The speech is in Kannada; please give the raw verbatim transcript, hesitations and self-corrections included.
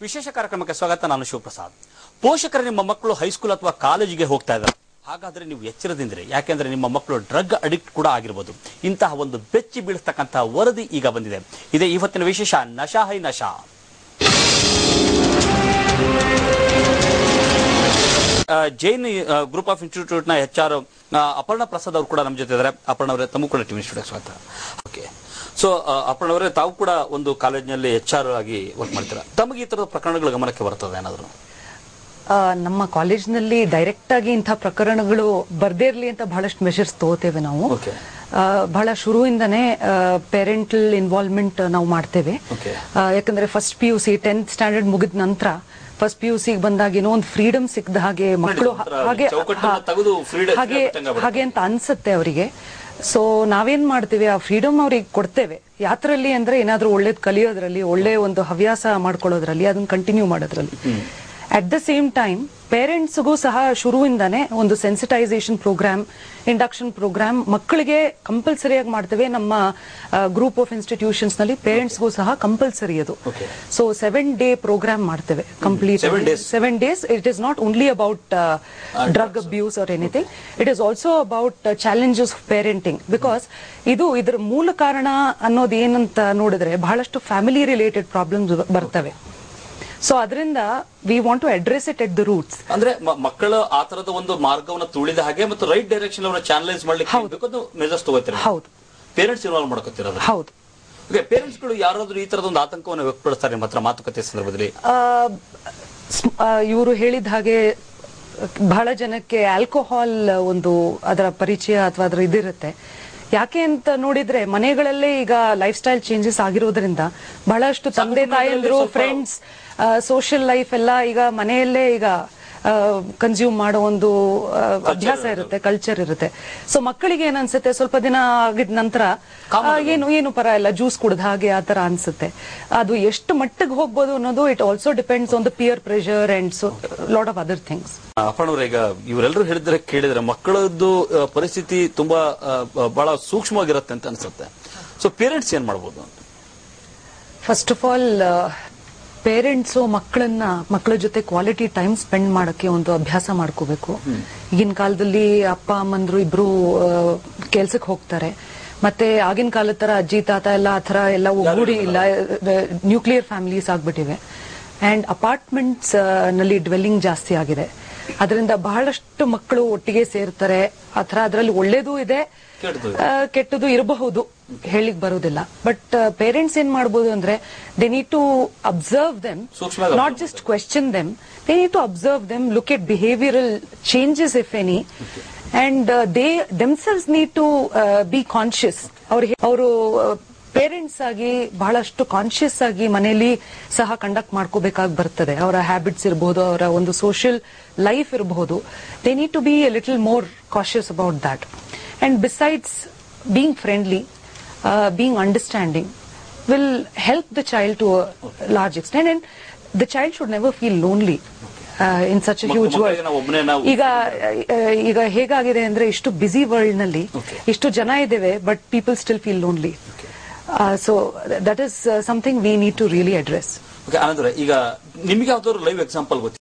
ವಿಶೇಷ ಕಾರ್ಯಕ್ರಮಕ್ಕೆ ಸ್ವಾಗತ. ನಾನು ಶಿವಪ್ರಸಾದ್. ಪೋಷಕರು ನಿಮ್ಮ ಮಕ್ಕಳು ಹೈಸ್ಕೂಲ್ ಅಥವಾ ಕಾಲೇಜಿಗೆ ಹೋಗ್ತಾ ಇದ್ದಾರೆ, ಹಾಗಾದ್ರೆ ನೀವು ಎಚ್ಚರದಿಂದಿರಿ. ಯಾಕೆಂದ್ರೆ ನಿಮ್ಮ ಮಕ್ಕಳು ಡ್ರಗ್ ಅಡಿಕ್ಟ್ ಕೂಡ ಆಗಿರಬಹುದು. ಇಂತಹ ಒಂದು ಬೆಚ್ಚಿ ಬೀಳಿಸ್ತಕ್ಕಂತಹ ವರದಿ ಈಗ ಬಂದಿದೆ. ಇದೇ ಇವತ್ತಿನ ವಿಶೇಷ, ನಶಾ ಹೈ ನಶಾ. ಜೈನ್ ಗ್ರೂಪ್ ಆಫ್ ಇನ್ಸ್ಟಿಟ್ಯೂಟ್ ನ ಎಚ್ ಆರ್ ಅಪರ್ಣ ಪ್ರಸಾದ್ ಅವರು ಕೂಡ ನಮ್ಮ ಜೊತೆ ಇದ್ದಾರೆ. ಅಪರ್ಣ ಅವರೇ, ತಮಗೂ ಕೂಡ ಟಿವಿ ಸ್ಟುಡಿಯೋಗೆ ಸ್ವಾಗತ. ಓಕೆ, ಸೊ ಅಪರ್ಣ ಅವರೇ, ತಾವು ಕೂಡ ಒಂದು ಕಾಲೇಜಿನಲ್ಲಿ ಎಚ್ ಆರ್ ಆಗಿ ವರ್ಕ್ ಮಾಡ್ತೀರಾ. ತಮಗೆ ಈ ತರದ ಪ್ರಕರಣಗಳು ಗಮನಕ್ಕೆ ಬರ್ತದೆ ಏನಾದ್ರು? ನಮ್ಮ ಕಾಲೇಜ್ನಲ್ಲಿ ಡೈರೆಕ್ಟ್ ಆಗಿ ಇಂಥ ಪ್ರಕರಣಗಳು ಬರ್ದೇ ಇರ್ಲಿ ಅಂತ ಬಹಳಷ್ಟು ಮೆಷರ್ಸ್ ತಗೋತೇವೆ ನಾವು. ಬಹಳ ಶುರುವಿಂದನೇ ಪೇರೆಂಟಲ್ ಇನ್ವಾಲ್ವ್ಮೆಂಟ್ ನಾವು ಮಾಡ್ತೇವೆ. ಯಾಕಂದ್ರೆ first P U C tenth standard ಮುಗಿದ ನಂತರ ಫಸ್ಟ್ ಪಿ ಯು ಸಿ ಬಂದಾಗ ಏನೋ ಒಂದು ಫ್ರೀಡಮ್ ಸಿಕ್ಕದ ಹಾಗೆ ಮಕ್ಕಳು ಹಾಗೆ ಹಾಗೆ ಹಾಗೆ ಅಂತ ಅನ್ಸುತ್ತೆ ಅವರಿಗೆ. ಸೊ ನಾವೇನ್ ಮಾಡ್ತೀವಿ, ಆ ಫ್ರೀಡಮ್ ಅವ್ರಿಗೆ ಕೊಡ್ತೇವೆ. ಯಾತ್ರಲ್ಲಿ ಅಂದ್ರೆ ಏನಾದ್ರೂ ಒಳ್ಳೇದ್ ಕಲಿಯೋದ್ರಲ್ಲಿ, ಒಳ್ಳೆ ಒಂದು ಹವ್ಯಾಸ ಮಾಡ್ಕೊಳ್ಳೋದ್ರಲ್ಲಿ, ಅದನ್ನ ಕಂಟಿನ್ಯೂ ಮಾಡೋದ್ರಲ್ಲಿ. ಅಟ್ ದ ಸೇಮ್ ಟೈಮ್ ಪೇರೆಂಟ್ಸ್ಗೂ ಸಹ ಶುರುವಿಂದಾನೆ ಒಂದು ಸೆನ್ಸಿಟೈಸೇಷನ್ ಪ್ರೋಗ್ರಾಮ್, ಇಂಡಕ್ಷನ್ ಪ್ರೋಗ್ರಾಮ್ ಮಕ್ಕಳಿಗೆ ಕಂಪಲ್ಸರಿಯಾಗಿ ಮಾಡ್ತೇವೆ. ನಮ್ಮ ಗ್ರೂಪ್ ಆಫ್ ಇನ್ಸ್ಟಿಟ್ಯೂಷನ್ಸ್ ನಲ್ಲಿ ಪೇರೆಂಟ್ಸ್ಗೂ ಸಹ ಕಂಪಲ್ಸರಿ ಅದು. ಸೊ ಸೆವೆನ್ ಡೇ ಪ್ರೋಗ್ರಾಮ್ ಮಾಡ್ತೇವೆ complete. Seven days it is not only about drug abuse or anything, it is also about challenges of parenting. Because ಇದು ಇದರ ಮೂಲ ಕಾರಣ ಅನ್ನೋದು ಏನಂತ ನೋಡಿದ್ರೆ ಬಹಳಷ್ಟು ಫ್ಯಾಮಿಲಿ ರಿಲೇಟೆಡ್ ಪ್ರಾಬ್ಲಮ್ಸ್ ಬರ್ತವೆ. ಸೊ ಅದರಿಂದ we want to address it at the roots. ಅಂದ್ರೆ ಮಕ್ಕಳು ಆ ತರದ ಒಂದು ಮಾರ್ಗವನ್ನು ತುಳಿದ ಹಾಗೆ ಮತ್ತು ರೈಟ್ ಡೈರೆಕ್ಷನ್ ಅವನ್ನ ಚಾನಲೈಸ್ ಮಾಡ್ಲಿಕ್ಕೆ ಮೆಜರ್ಸ್ ತಗೋತಾರೆ. ಹೌದು, ಪೇರೆಂಟ್ಸ್ ಇನ್ವಾಲ್ವ್ ಮಾಡ್ಕೊತಿರೋದು. ಹೌದು, ಪೇರೆಂಟ್ಸ್ ಗಳು ಯಾರಾದ್ರೂ ಈ ತರದ ಒಂದು ಆತಂಕವನ್ನು ವ್ಯಕ್ತಪಡಿಸ್ತಾರೆ ನಿಮ್ಮ ಹತ್ರ ಮಾತುಕತೆ ಸಂದರ್ಭದಲ್ಲಿ? ಇವರು ಹೇಳಿದ ಹಾಗೆ ಬಹಳ ಜನಕ್ಕೆ ಆಲ್ಕೋಹಾಲ್ ಒಂದು ಅದರ ಪರಿಚಯ ಅಥವಾ ಅದರ ಇದಿರುತ್ತೆ. ಯಾಕೆ ಅಂತ ನೋಡಿದ್ರೆ ಮನೆಗಳಲ್ಲೇ ಈಗ ಲೈಫ್ ಸ್ಟೈಲ್ ಚೇಂಜಸ್ ಆಗಿರೋದ್ರಿಂದ ಬಹಳಷ್ಟು ತಂದೆ ತಾಯಂದ್ರು, ಫ್ರೆಂಡ್ಸ್, ಸೋಷಿಯಲ್ ಲೈಫ್ ಎಲ್ಲ ಈಗ ಮನೆಯಲ್ಲೇ ಈಗ ಕನ್ಸ್ಯೂಮ್ ಮಾಡೋ ಒಂದು ಅಭ್ಯಾಸ ಇರುತ್ತೆ, ಕಲ್ಚರ್ ಇರುತ್ತೆ. ಸೊ ಮಕ್ಕಳಿಗೆ ಏನ್ ಅನ್ಸುತ್ತೆ, ಸ್ವಲ್ಪ ದಿನ ಆಗಿದ ನಂತರ ಏನು ಏನು ಪರ ಇಲ್ಲ, ಜ್ಯೂಸ್ ಕುಡ್ದ ಹಾಗೆ ಆತರ ಅನ್ಸುತ್ತೆ. ಅದು ಎಷ್ಟು ಮಟ್ಟಿಗೆ ಹೋಗ್ಬೋದು ಅನ್ನೋದು it also depends on the peer pressure and so lot of other things. ಅಪ್ಪಣ್ಣವ್ರೆ, ಈಗ ಇವರೆಲ್ಲರೂ ಹೇಳಿದ್ರೆ ಕೇಳಿದ್ರೆ ಮಕ್ಕಳದ್ದು ಪರಿಸ್ಥಿತಿ ತುಂಬಾ ಬಹಳ ಸೂಕ್ಷ್ಮವಾಗಿರುತ್ತೆ ಅಂತ ಅನ್ಸುತ್ತೆ. ಸೊ ಪೇರೆಂಟ್ಸ್ ಏನ್ ಮಾಡ್ಬೋದು? ಫಸ್ಟ್ ಆಫ್ ಆಲ್ ಪೇರೆಂಟ್ಸು ಮಕ್ಕಳನ್ನ ಮಕ್ಕಳ ಜೊತೆ ಕ್ವಾಲಿಟಿ ಟೈಮ್ ಸ್ಪೆಂಡ್ ಮಾಡಕ್ಕೆ ಒಂದು ಅಭ್ಯಾಸ ಮಾಡ್ಕೋಬೇಕು. ಈಗಿನ ಕಾಲದಲ್ಲಿ ಅಪ್ಪ ಅಮ್ಮಂದ್ರು ಇಬ್ರು ಕೆಲ್ಸಕ್ಕೆ ಹೋಗ್ತಾರೆ. ಮತ್ತೆ ಆಗಿನ ಕಾಲದ ತರ ಅಜ್ಜಿ ತಾತ ಎಲ್ಲ ಆತರ ಎಲ್ಲ ಒಗ್ಗೂಡಿ ಇಲ್ಲ, ನ್ಯೂಕ್ಲಿಯರ್ ಫ್ಯಾಮಿಲೀಸ್ ಆಗ್ಬಿಟ್ಟಿವೆ. ಅಂಡ್ ಅಪಾರ್ಟ್ಮೆಂಟ್ಸ್ ನಲ್ಲಿ ಡ್ವೆಲ್ಲಿಂಗ್ ಜಾಸ್ತಿ ಆಗಿದೆ. ಅದರಿಂದ ಬಹಳಷ್ಟು ಮಕ್ಕಳು ಒಟ್ಟಿಗೆ ಸೇರ್ತಾರೆ. ಆತರ ಅದರಲ್ಲಿ ಒಳ್ಳೇದು ಇದೆ, ಕೆಟ್ಟದು ಇರಬಹುದು, ಹೇಳಿಕ್ ಬರೋದಿಲ್ಲ. ಬಟ್ ಪೇರೆಂಟ್ಸ್ ಏನ್ ಮಾಡಬಹುದು ಅಂದ್ರೆ they need to observe them, not just question them. They need to observe them, look at behavioural changes if any, and they themselves need to be conscious. ಅವ್ರಿಗೆ ಅವರು ಪೇರೆಂಟ್ಸ್ ಆಗಿ ಬಹಳಷ್ಟು ಕಾನ್ಶಿಯಸ್ ಆಗಿ ಮನೆಯಲ್ಲಿ ಸಹ ಕಂಡಕ್ಟ್ ಮಾಡ್ಕೋಬೇಕಾಗಿ ಬರ್ತದೆ. ಅವರ ಹ್ಯಾಬಿಟ್ಸ್ ಇರಬಹುದು, ಅವರ ಒಂದು ಸೋಷಿಯಲ್ ಲೈಫ್ ಇರಬಹುದು. They need to be a little more conscious about that. And besides being friendly, uh, being understanding will help the child to a large extent, and the child should never feel lonely uh, in such a huge world. ಈಗ ಈಗ ಹೇಗಾಗಿದೆ ಅಂದ್ರೆ ಇಷ್ಟು ಬ್ಯುಸಿ ವರ್ಲ್ಡ್ ನಲ್ಲಿ ಇಷ್ಟು ಜನ ಇದ್ದೇವೆ, but people still feel lonely. So that is something we need to really address. ಈಗ ನಿಮಗೆ ಯಾವ್ದಾದ್ರು ಲೈವ್ ಎಕ್ಸಾಂಪಲ್ ಗೊತ್ತಿದೆ?